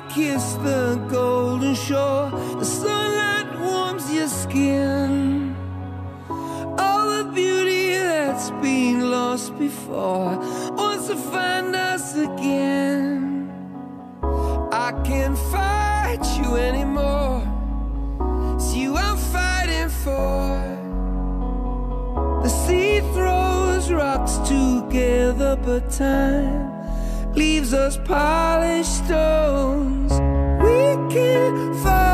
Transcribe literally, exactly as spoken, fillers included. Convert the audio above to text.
kiss the golden shore. The sunlight warms your skin. All the beauty that's been lost before wants to find us again. I can't fight you anymore. It's you I'm fighting for. The sea throws rocks together, but time leaves us polished stones. We can't fight